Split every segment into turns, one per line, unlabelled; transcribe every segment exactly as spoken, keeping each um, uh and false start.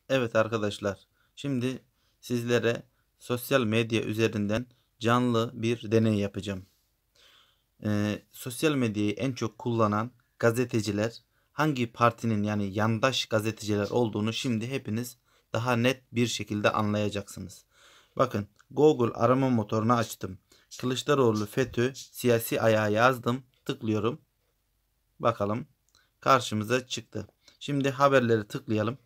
Evet arkadaşlar, şimdi sizlere sosyal medya üzerinden canlı bir deney yapacağım. Ee, sosyal medyayı en çok kullanan gazeteciler hangi partinin yani yandaş gazeteciler olduğunu şimdi hepiniz daha net bir şekilde anlayacaksınız. Bakın, Google arama motorunu açtım. Kılıçdaroğlu FETÖ siyasi ayağı yazdım. Tıklıyorum. Bakalım karşımıza çıktı. Şimdi haberleri tıklayalım.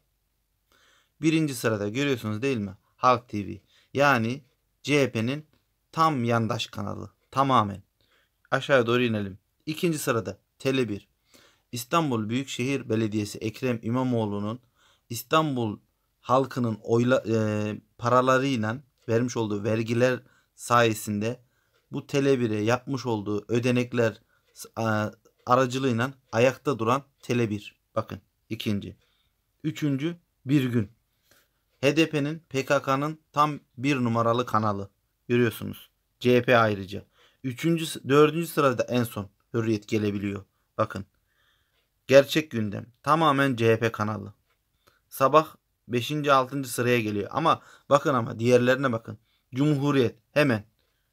Birinci sırada görüyorsunuz değil mi? Halk T V. Yani C H P'nin tam yandaş kanalı. Tamamen. Aşağıya doğru inelim. İkinci sırada Tele bir. İstanbul Büyükşehir Belediyesi Ekrem İmamoğlu'nun İstanbul halkının oyla, e, paralarıyla vermiş olduğu vergiler sayesinde bu Tele bir'e yapmış olduğu ödenekler e, aracılığıyla ayakta duran Tele bir. Bakın, ikinci. Üçüncü, Bir Gün. H D P'nin P K K'nın tam bir numaralı kanalı. Görüyorsunuz. C H P ayrıca. Üçüncü, dördüncü sırada en son Hürriyet gelebiliyor. Bakın. Gerçek Gündem. Tamamen C H P kanalı. Sabah beşinci. altıncı sıraya geliyor. Ama bakın ama diğerlerine bakın. Cumhuriyet hemen.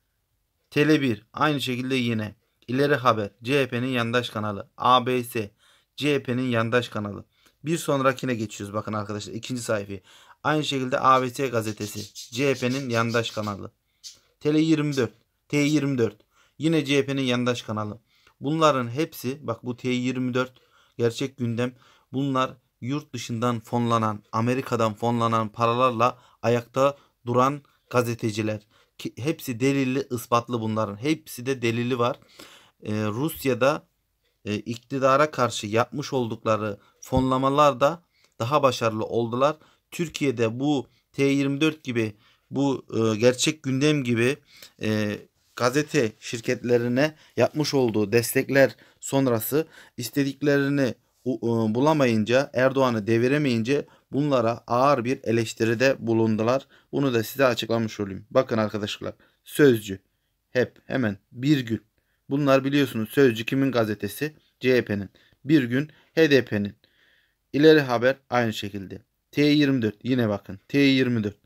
Tele bir aynı şekilde yine. İleri Haber C H P'nin yandaş kanalı. A B S C H P'nin yandaş kanalı. Bir sonrakine geçiyoruz bakın arkadaşlar. İkinci sayfayı. Aynı şekilde A B S gazetesi C H P'nin yandaş kanalı. Tele yirmi dört T yirmi dört yine C H P'nin yandaş kanalı. Bunların hepsi, bak bu T yirmi dört Gerçek Gündem, bunlar yurt dışından fonlanan, Amerika'dan fonlanan paralarla ayakta duran gazeteciler. Ki hepsi delilli, ispatlı bunların. Hepsi de delili var. Ee, Rusya'da e, iktidara karşı yapmış oldukları fonlamalar da daha başarılı oldular. Türkiye'de bu T yirmi dört gibi, bu e, Gerçek Gündem gibi e, gazete şirketlerine yapmış olduğu destekler sonrası istediklerini e, bulamayınca, Erdoğan'ı deviremeyince bunlara ağır bir eleştiride bulundular. Bunu da size açıklamış olayım. Bakın arkadaşlar, Sözcü, hep hemen Bir Gün. Bunlar biliyorsunuz, Sözcü kimin gazetesi? C H P'nin. Bir Gün H D P'nin. İleri Haber aynı şekilde. T yirmi dört yine bakın. T yirmi dört.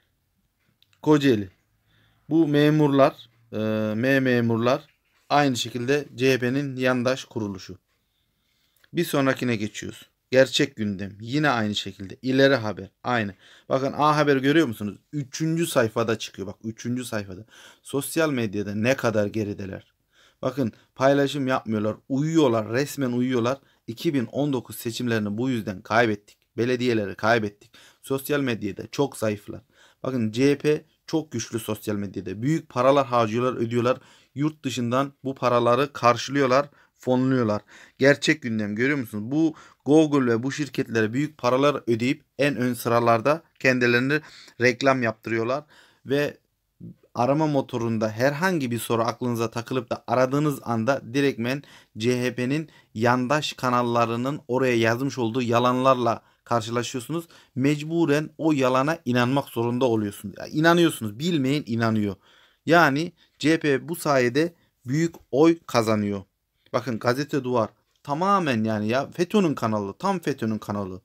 Kocaeli. Bu memurlar, e, M memurlar aynı şekilde C H P'nin yandaş kuruluşu. Bir sonrakine geçiyoruz. Gerçek Gündem yine aynı şekilde. İleri Haber aynı. Bakın, A Haber görüyor musunuz? Üçüncü sayfada çıkıyor. Bak, üçüncü sayfada. Sosyal medyada ne kadar gerideler. Bakın, paylaşım yapmıyorlar. Uyuyorlar. Resmen uyuyorlar. iki bin on dokuz seçimlerini bu yüzden kaybettik. Belediyeleri kaybettik. Sosyal medyada çok zayıflar. Bakın, C H P çok güçlü sosyal medyada. Büyük paralar harcıyorlar, ödüyorlar. Yurt dışından bu paraları karşılıyorlar, fonluyorlar. Gerçek Gündem görüyor musunuz? Bu Google ve bu şirketlere büyük paralar ödeyip en ön sıralarda kendilerini reklam yaptırıyorlar ve arama motorunda herhangi bir soru aklınıza takılıp da aradığınız anda direktmen C H P'nin yandaş kanallarının oraya yazmış olduğu yalanlarla karşılaşıyorsunuz. Mecburen o yalana inanmak zorunda oluyorsunuz. Yani inanıyorsunuz. Bilmeyin inanıyor. Yani C H P bu sayede büyük oy kazanıyor. Bakın, Gazete Duvar tamamen, yani ya FETÖ'nün kanalı, tam FETÖ'nün kanalı.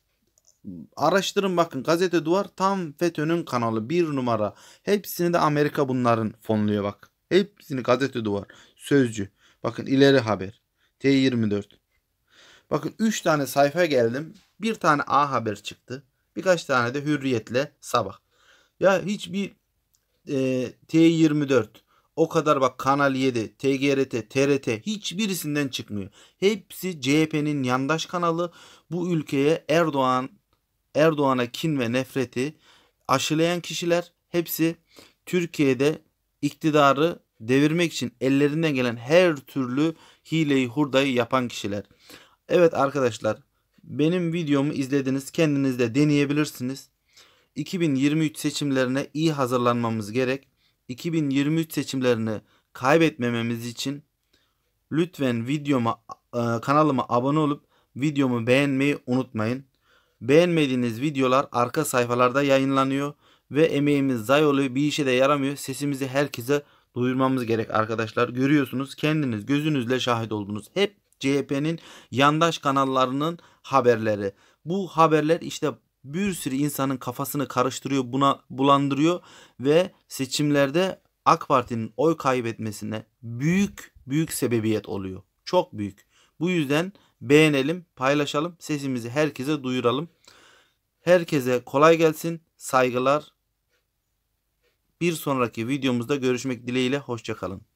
Araştırın bakın, Gazete Duvar tam FETÖ'nün kanalı, bir numara. Hepsini de Amerika bunların fonluyor bak. Hepsini Gazete Duvar. Sözcü. Bakın, İleri Haber. T yirmi dört. Bakın, üç tane sayfa geldim. Bir tane A Haber çıktı. Birkaç tane de Hürriyet'le Sabah. Ya hiçbir e, T yirmi dört, o kadar bak, Kanal yedi, T G R T, T R T hiçbirisinden çıkmıyor. Hepsi C H P'nin yandaş kanalı. Bu ülkeye Erdoğan Erdoğan'a kin ve nefreti aşılayan kişiler, hepsi Türkiye'de iktidarı devirmek için ellerinden gelen her türlü hileyi hurdayı yapan kişiler. Evet arkadaşlar, benim videomu izlediniz, kendiniz de deneyebilirsiniz. iki bin yirmi üç seçimlerine iyi hazırlanmamız gerek. iki bin yirmi üç seçimlerini kaybetmememiz için lütfen videoma, kanalıma abone olup videomu beğenmeyi unutmayın. Beğenmediğiniz videolar arka sayfalarda yayınlanıyor ve emeğimiz zayi oluyor, bir işe de yaramıyor. Sesimizi herkese duyurmamız gerek arkadaşlar. Görüyorsunuz, kendiniz gözünüzle şahit oldunuz. Hep C H P'nin yandaş kanallarının haberleri. Bu haberler işte bir sürü insanın kafasını karıştırıyor, buna bulandırıyor ve seçimlerde AK Parti'nin oy kaybetmesine büyük büyük sebebiyet oluyor. Çok büyük. Bu yüzden beğenelim, paylaşalım, sesimizi herkese duyuralım. Herkese kolay gelsin, saygılar. Bir sonraki videomuzda görüşmek dileğiyle, hoşça kalın.